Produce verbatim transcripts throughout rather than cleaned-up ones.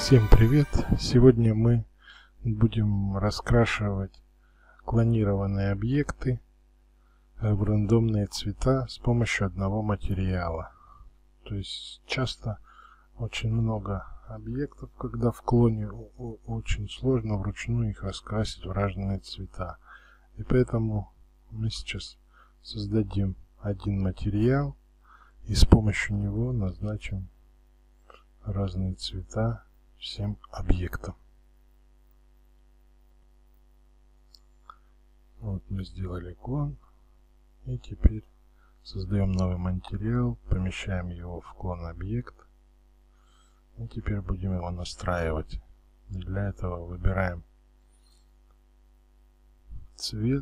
Всем привет! Сегодня мы будем раскрашивать клонированные объекты в рандомные цвета с помощью одного материала. То есть часто очень много объектов, когда в клоне очень сложно вручную их раскрасить в разные цвета. И поэтому мы сейчас создадим один материал и с помощью него назначим разные цвета всем объектам. Вот мы сделали клон, и теперь создаем новый материал, помещаем его в клон объект, и теперь будем его настраивать. Для этого выбираем цвет,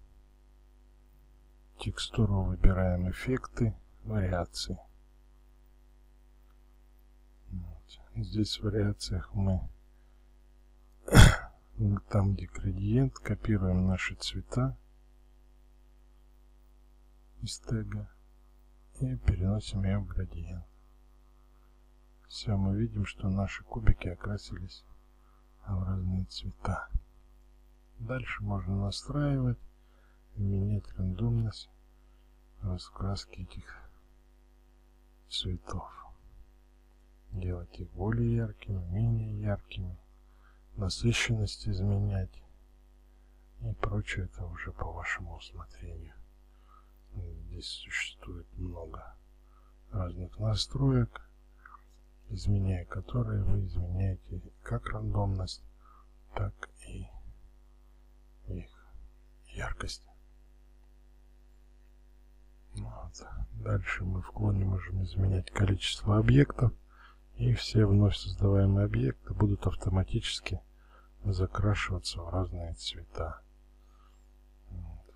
текстуру выбираем, эффекты, вариации. Здесь в вариациях мы там, где градиент, копируем наши цвета из тега и переносим ее в градиент. Все, мы видим, что наши кубики окрасились в разные цвета. Дальше можно настраивать, менять рандомность раскраски этих цветов. Делать их более яркими, менее яркими, насыщенность изменять и прочее, это уже по вашему усмотрению. Здесь существует много разных настроек, изменяя которые вы изменяете как рандомность, так и их яркость. Вот. Дальше мы в клоне можем изменять количество объектов, и все вновь создаваемые объекты будут автоматически закрашиваться в разные цвета. Вот.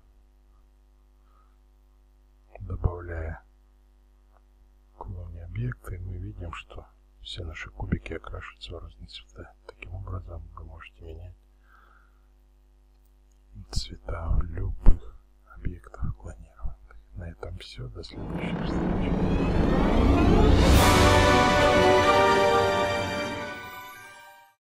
Добавляя в клоне объекты, мы видим, что все наши кубики окрашиваются в разные цвета. Таким образом вы можете менять цвета в любых объектах клонированных. На этом все. До следующей встречи.